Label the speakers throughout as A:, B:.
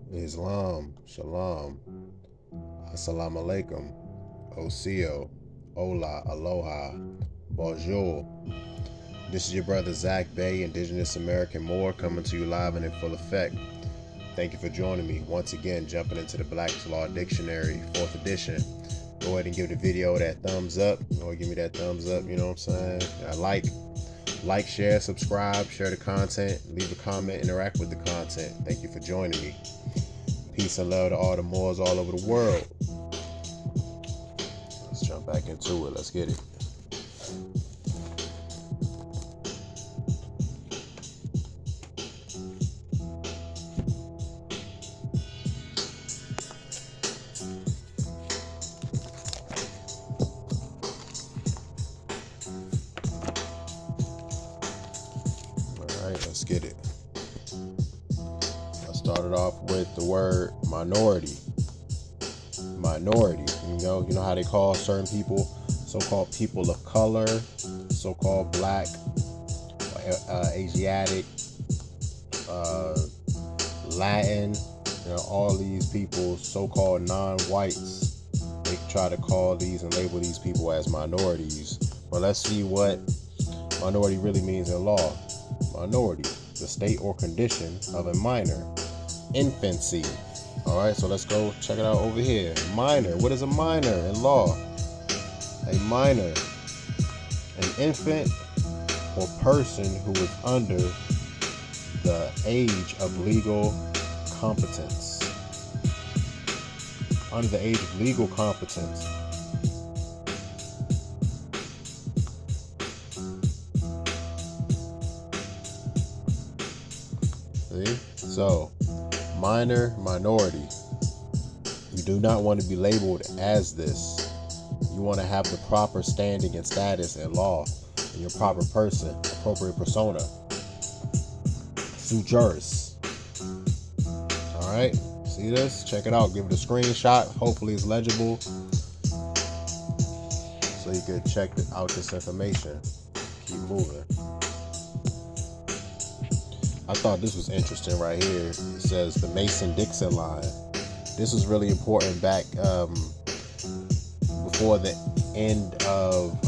A: Islam, Shalom, Assalamu alaikum, Osio, Hola, Aloha, Bonjour. This is your brother Tarik Bey, Indigenous American Moor, coming to you live and in full effect. Thank you for joining me once again, jumping into the Black's Law Dictionary, 4th edition. Go ahead and give the video that thumbs up. Or give me that thumbs up, you know what I'm saying? Like, share, subscribe, share the content, leave a comment, interact with the content. Thank you for joining me. Peace and love to all the Moors all over the world. Let's jump back into it. Let's get it. Let's get it. I started off with the word minority. Minority. You know how they call certain people, so-called people of color, so-called black, Asiatic, Latin. All these people, so-called non-whites. They try to call these and label these people as minorities. But let's see what minority really means in law. Minority, the state or condition of a minor. Infancy. Alright, so let's go check it out over here. Minor. What is a minor in law? A minor, an infant or person who is under the age of legal competence. Under the age of legal competence. So, minor, minority. You do not want to be labeled as this. You want to have the proper standing and status in law, and your proper person, appropriate persona. Sui juris. Alright, see this? Check it out. Give it a screenshot. Hopefully it's legible, so you can check out this information. Keep moving. I thought this was interesting right here. It says the Mason-Dixon line. This was really important back before the end of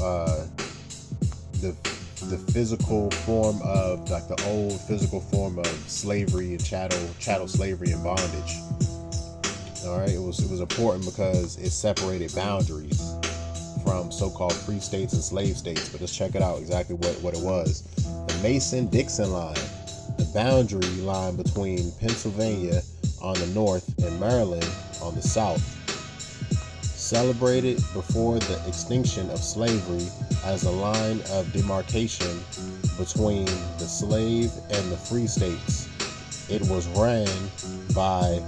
A: the physical form of, like the old physical form of slavery and chattel slavery and bondage. All right, it was important because it separated boundaries from so-called free states and slave states. But let's check it out exactly what it was. The Mason-Dixon line. The boundary line between Pennsylvania on the north and Maryland on the south. Celebrated before the extinction of slavery as a line of demarcation between the slave and the free states. It was run by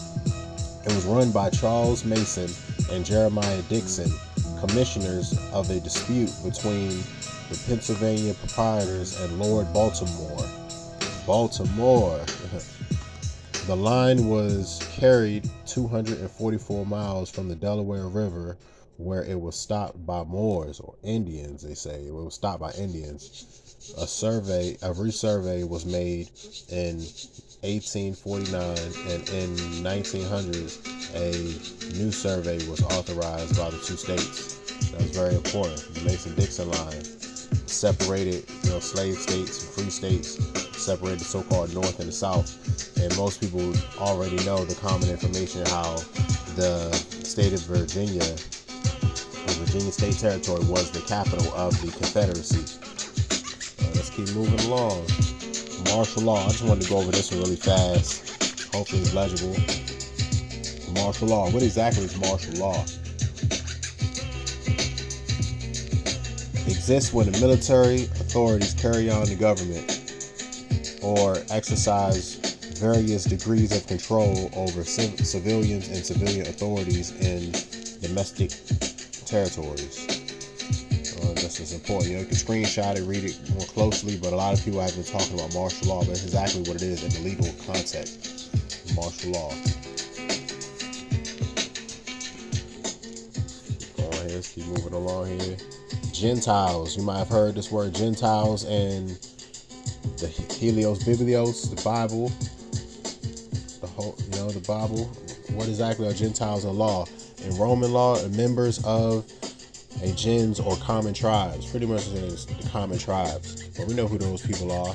A: Charles Mason and Jeremiah Dixon, commissioners of a dispute between the Pennsylvania proprietors and Lord Baltimore. The line was carried 244 miles from the Delaware River, where it was stopped by Moors or Indians. They say it was stopped by Indians. A resurvey was made in 1849, and in 1900s a new survey was authorized by the two states. That was very important. The Mason-Dixon line separated, slave states and free states, separated the so-called North and the South. And most people already know the common information how the state of Virginia, the Virginia State Territory, was the capital of the Confederacy. Let's keep moving along. Martial law. I just wanted to go over this one really fast. Hopefully it's legible. Martial law. What exactly is martial law? Exists when the military authorities carry on the government or exercise various degrees of control over civilians and civilian authorities in domestic territories. This is important. You can screenshot it, read it more closely, but a lot of people have been talking about martial law, but it's exactly what it is in the legal context. Martial law. Keep going here. Let's keep moving along here. Gentiles. You might have heard this word Gentiles in the Helios Biblios, the Bible, the the Bible. What exactly are Gentiles in law? In Roman law, members of a gens or common tribes. Pretty much it is the common tribes. But we know who those people are.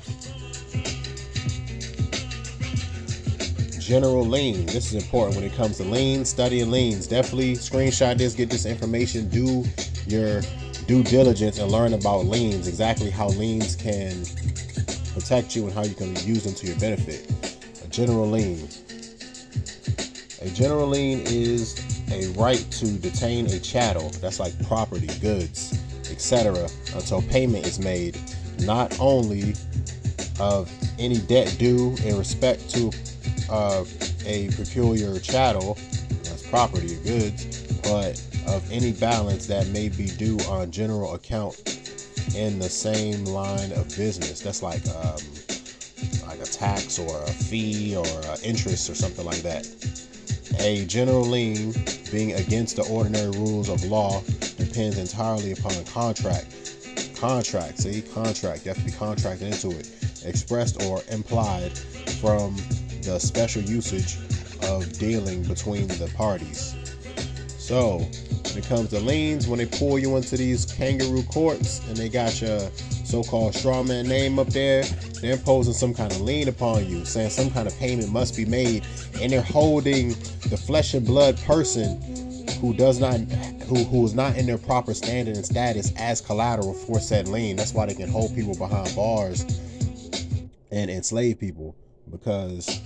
A: General lien. This is important when it comes to liens, studying liens. Definitely screenshot this, get this information, do your due diligence and learn about liens, exactly how liens can protect you and how you can use them to your benefit. A general lien. A general lien is a right to detain a chattel, that's like property, goods, etc., until payment is made, not only of any debt due in respect to a peculiar chattel, that's property or goods, but of any balance that may be due on general account in the same line of business. That's like a tax or a fee or interest or something like that. A general lien, being against the ordinary rules of law, depends entirely upon contract. Contract, see, contract, you have to be contracted into it, expressed or implied from the special usage of dealing between the parties. So when it comes to liens, when they pull you into these kangaroo courts and they got your so-called strawman name up there, they're imposing some kind of lien upon you, saying some kind of payment must be made, and they're holding the flesh and blood person who is not in their proper standing and status as collateral for said lien. That's why they can hold people behind bars and enslave people, because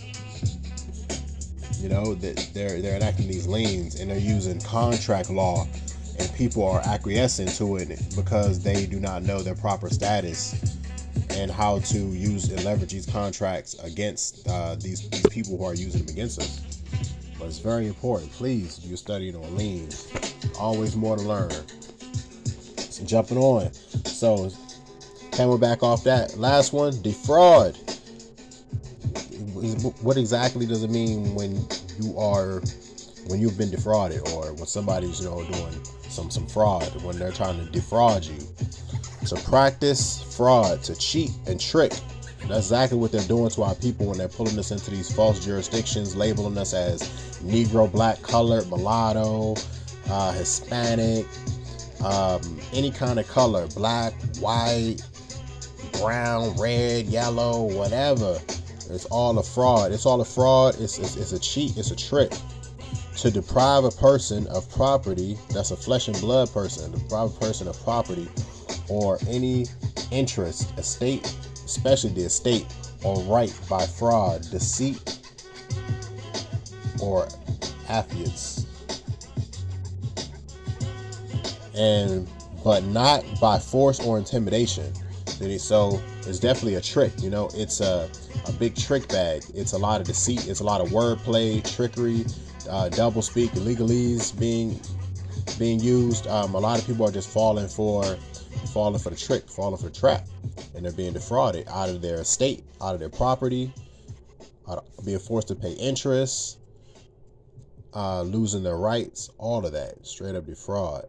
A: that they're enacting these liens and they're using contract law, and people are acquiescing to it because they do not know their proper status and how to use and leverage these contracts against these people who are using them against us. But it's very important. Please do your studying on liens. Always more to learn. So jumping on. So coming back off that last one, defraud. What exactly does it mean when you've been defrauded, or when somebody's doing some fraud, when they're trying to defraud you? To practice fraud, to cheat and trick. That's exactly what they're doing to our people when they're pulling us into these false jurisdictions, labeling us as Negro, black, colored, mulatto, Hispanic, any kind of color, black, white, brown, red, yellow, whatever. It's all a fraud. It's all a fraud. It's a cheat. It's a trick. To deprive a person of property, that's a flesh and blood person, deprive a person of property or any interest, estate, especially the estate, or right by fraud, deceit, or affiance, but not by force or intimidation. So it's definitely a trick. It's a big trick bag. It's a lot of deceit. It's a lot of wordplay, trickery, double speak, legalese being used. A lot of people are just falling for the trick, falling for the trap, and they're being defrauded out of their estate, out of their property, being forced to pay interest, losing their rights, all of that, straight up defraud.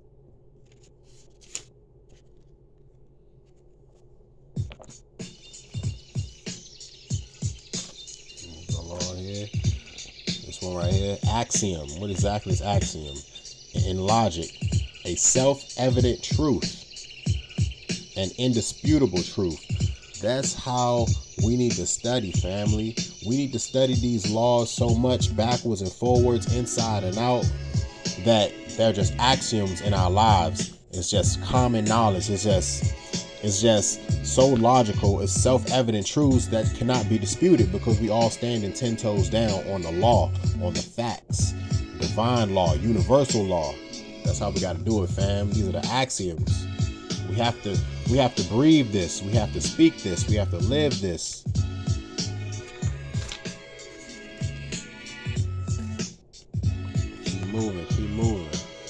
A: This one right here, Axiom. What exactly is Axiom? In logic, a self-evident truth, an indisputable truth. That's how we need to study, family. We need to study these laws so much backwards and forwards, inside and out, that they're just axioms in our lives. It's just common knowledge. It's just so logical. It's self-evident truths that cannot be disputed, because we all standing 10 toes down on the law, on the facts, divine law, universal law. That's how we got to do it, fam. These are the axioms. We have to breathe this. We have to speak this. We have to live this. Keep moving.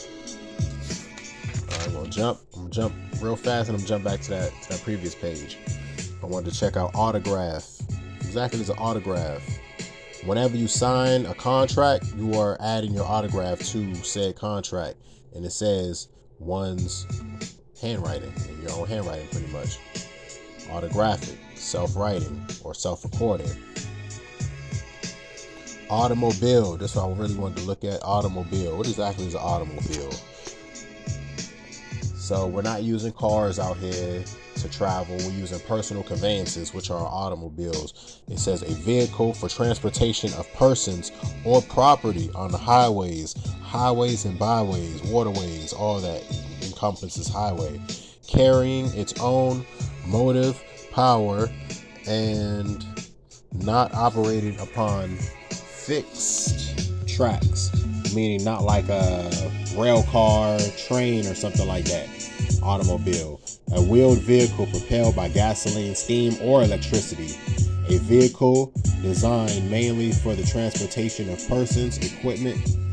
A: All right, I'm gonna jump real fast, and I'm jump back to that previous page. I wanted to check out autograph. Exactly, it's an autograph. Whenever you sign a contract, you are adding your autograph to said contract, and it says one's handwriting, in your own handwriting, pretty much. Autographic, self-writing, or self-recording. Automobile. That's what I really wanted to look at. Automobile. What exactly is an automobile? So we're not using cars out here to travel. We're using personal conveyances, which are automobiles. It says a vehicle for transportation of persons or property on the highways and byways, waterways, all that encompasses highway, carrying its own motive power and not operated upon fixed tracks, meaning not like a rail car, train, or something like that. Automobile, a wheeled vehicle propelled by gasoline, steam, or electricity. A vehicle designed mainly for the transportation of persons, equipped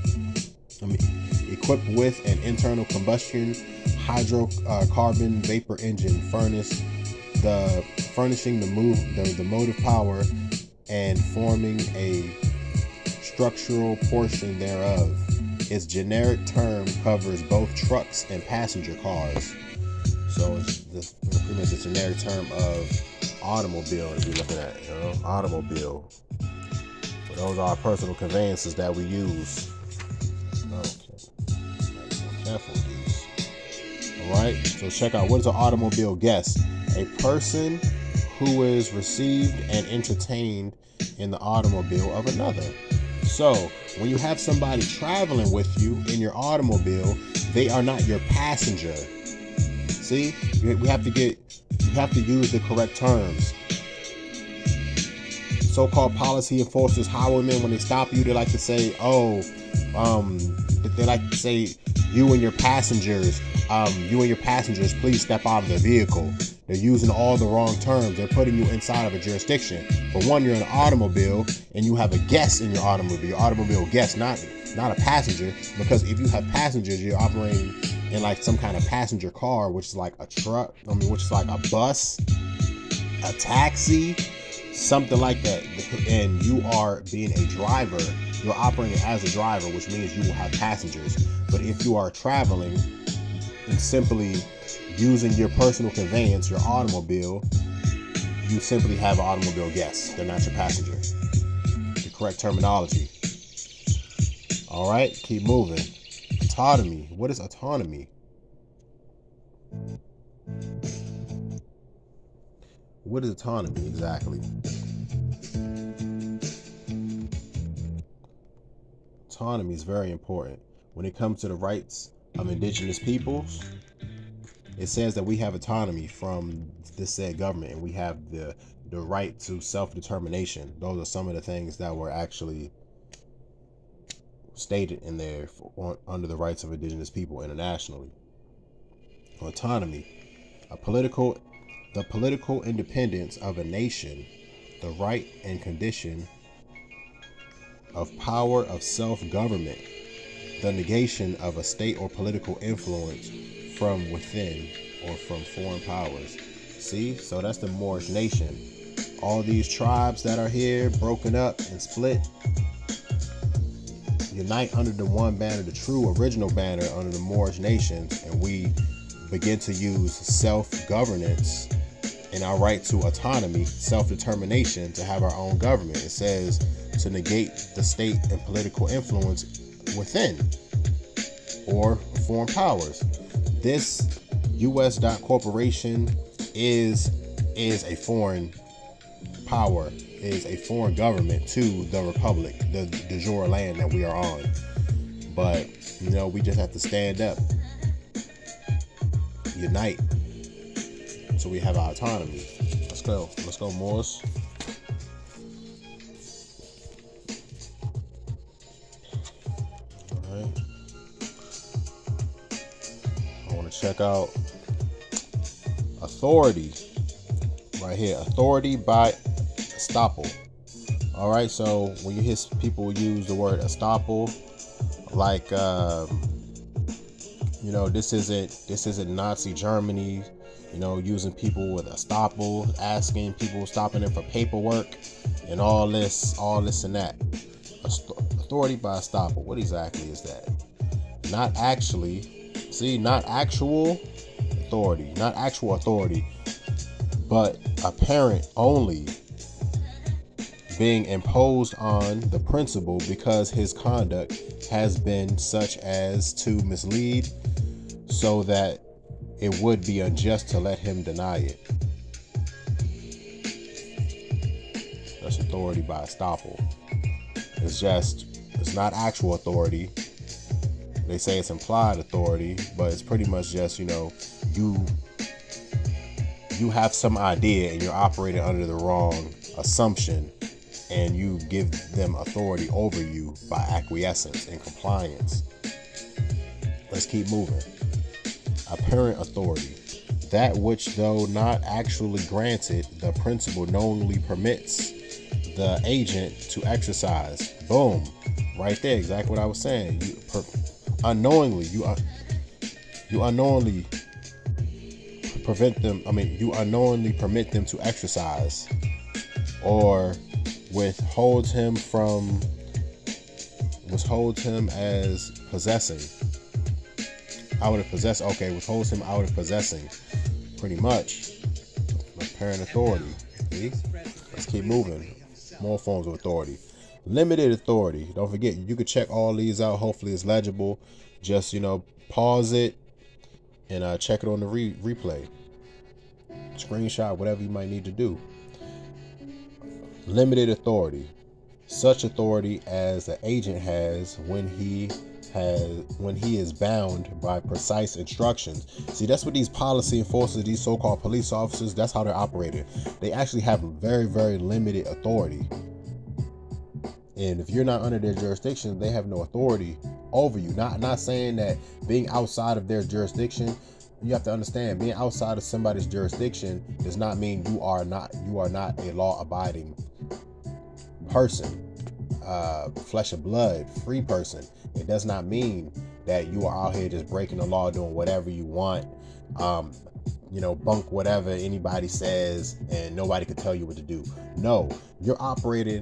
A: with an internal combustion hydrocarbon vapor engine, furnishing the motive power and forming a structural portion thereof. Its generic term covers both trucks and passenger cars. So it's pretty much the generic term of automobile if you're looking at, automobile. But those are personal conveyances that we use. Okay. Gotta be careful with these. Alright, so check out, what is an automobile guest? A person who is received and entertained in the automobile of another. So when you have somebody traveling with you in your automobile, they are not your passenger. See, you have to use the correct terms. So-called policy enforcers, highwaymen, when they stop you, they like to say, you and your passengers, please step out of the vehicle. They're using all the wrong terms. They're putting you inside of a jurisdiction. For one, you're in an automobile and you have a guest in your automobile guest, not a passenger. Because if you have passengers, you're operating in like some kind of passenger car, which is like a truck, which is like a bus, a taxi, something like that. And you are being a driver, you're operating as a driver, which means you will have passengers. But if you are traveling and simply using your personal conveyance, your automobile, you simply have an automobile guest. They're not your passenger. The correct terminology. All right, keep moving. Autonomy. What is autonomy? What is autonomy exactly? Autonomy is very important. When it comes to the rights of indigenous peoples, it says that we have autonomy from this said government, and we have the right to self-determination. Those are some of the things that were actually stated in there under the rights of indigenous people internationally. Autonomy, the political independence of a nation, the right and condition of power of self-government, the negation of a state or political influence from within or from foreign powers. See, so that's the Moorish nation. All these tribes that are here, broken up and split, unite under the one banner, the true original banner under the Moorish nations, and we begin to use self-governance and our right to autonomy, self-determination, to have our own government. It says to negate the state and political influence within or foreign powers. This U.S. corporation is a foreign power, is a foreign government to the republic, the de jure land that we are on. But we just have to stand up, unite, so we have our autonomy. Let's go, Moors. All right, I want to check out authority right here. Authority by estoppel. All right, so when you hear people use the word estoppel, like this isn't Nazi Germany, using people with estoppel, asking people, stopping them for paperwork and all this and that. Authority by estoppel, what exactly is that? Not actual authority, but apparent only being imposed on the principal because his conduct has been such as to mislead, so that it would be unjust to let him deny it. That's authority by estoppel. It's not actual authority. They say it's implied authority, but it's pretty much just, you have some idea and you're operating under the wrong assumption, and you give them authority over you by acquiescence and compliance. Let's keep moving. Apparent authority. That which, though not actually granted, the principal knowingly permits the agent to exercise. Boom. Right there. Exactly what I was saying. You unknowingly permit them to exercise, or withhold him as possessing. Out of possess. Okay, withholds him out of possessing. Pretty much. Apparent authority. See? Let's keep moving. More forms of authority. Limited authority. Don't forget, you can check all these out. Hopefully it's legible. Just, pause it and check it on the replay. Screenshot, whatever you might need to do. Limited authority. Such authority as the agent has when he is bound by precise instructions. See, that's what these policy enforcers, these so-called police officers, that's how they're operating. They actually have very, very limited authority. And if you're not under their jurisdiction, they have no authority over you. Not saying that being outside of their jurisdiction, you have to understand, being outside of somebody's jurisdiction does not mean you are not a law-abiding person, flesh and blood, free person. It does not mean that you are out here just breaking the law, doing whatever you want, bunk whatever anybody says, and nobody can tell you what to do. No, you're operating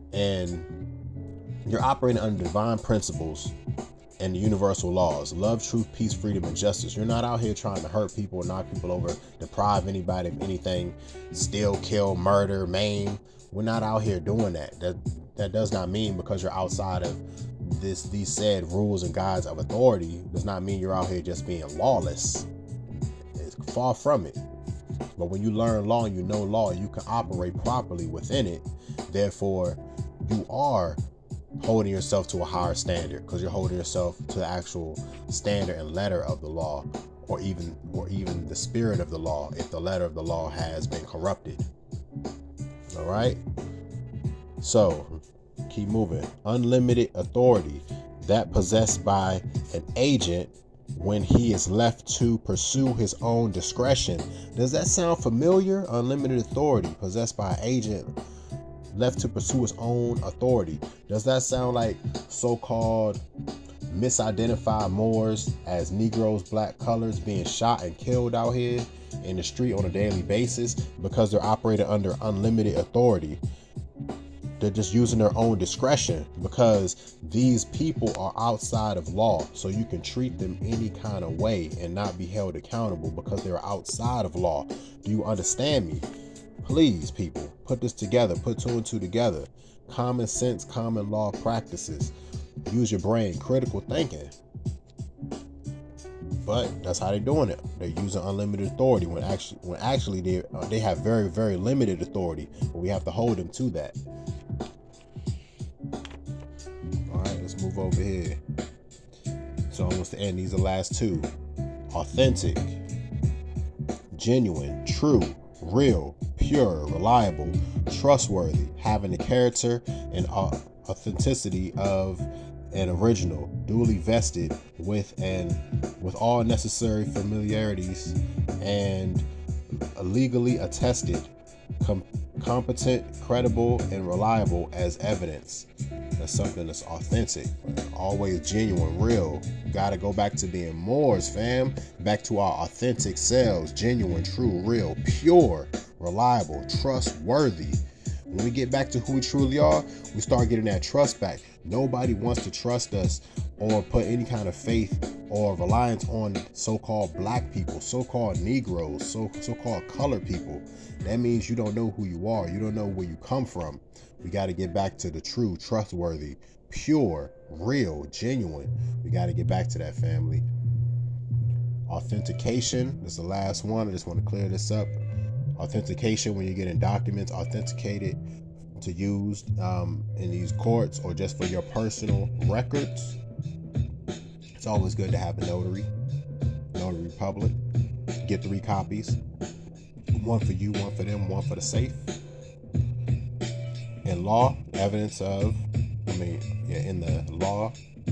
A: under divine principles and the universal laws: love, truth, peace, freedom, and justice. You're not out here trying to hurt people, knock people over, deprive anybody of anything, steal, kill, murder, maim. We're not out here doing that. That does not mean because you're outside of these said rules and guides of authority does not mean you're out here just being lawless. It's far from it. But when you learn law and you know law, you can operate properly within it. Therefore, you are holding yourself to a higher standard, because you're holding yourself to the actual standard and letter of the law, or even the spirit of the law, if the letter of the law has been corrupted. All right. So keep moving. Unlimited authority, that possessed by an agent when he is left to pursue his own discretion. Does that sound familiar? Unlimited authority possessed by an agent left to pursue his own authority. Does that sound like so-called misidentified Moors as Negroes, black colors being shot and killed out here in the street on a daily basis because they're operating under unlimited authority? They're just using their own discretion because these people are outside of law. So you can treat them any kind of way and not be held accountable because they're outside of law. Do you understand me? Please, people, put this together. Put two and two together. Common sense, common law practices. Use your brain, critical thinking. But that's how they're doing it. They're using unlimited authority when actually they have very, very limited authority. But we have to hold them to that. All right, let's move over here. So almost to end. These are the last two. Authentic, genuine, true, real, pure, reliable, trustworthy, having the character and authenticity of an original, duly vested with all necessary familiarities and legally attested, competent, credible, and reliable as evidence. That's something that's authentic, always genuine, real. Gotta go back to being Moors, fam. Back to our authentic selves: genuine, true, real, pure, reliable, trustworthy. When we get back to who we truly are, we start getting that trust back. Nobody wants to trust us or put any kind of faith or reliance on so-called black people, so-called Negroes, so-called colored people. That means you don't know who you are. You don't know where you come from. We got to get back to the true, trustworthy, pure, real, genuine. We got to get back to that, family. Authentication, this is the last one. I just want to clear this up. Authentication, when you're getting documents authenticated to use in these courts or just for your personal records, it's always good to have a notary public. Get 3 copies. One for you, one for them, one for the safe. In law, evidence of, in the law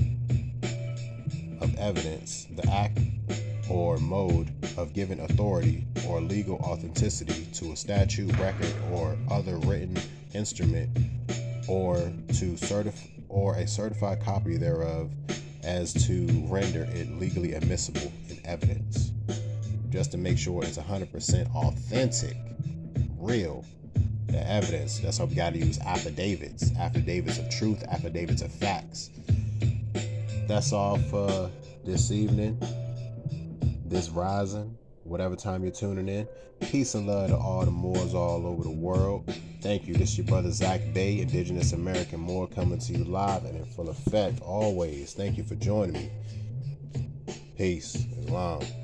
A: of evidence, the act or mode of giving authority or legal authenticity to a statute, record, or other written instrument, or a certified copy thereof, as to render it legally admissible in evidence. Just to make sure it's 100% authentic, real. The evidence, that's why we got to use affidavits of truth, affidavits of facts. That's all for this evening, this rising, whatever time you're tuning in. Peace and love to all the Moors all over the world. Thank you. This is your brother Tarik Bey, Indigenous American Moor, coming to you live and in full effect always. Thank you for joining me. Peace. Islam.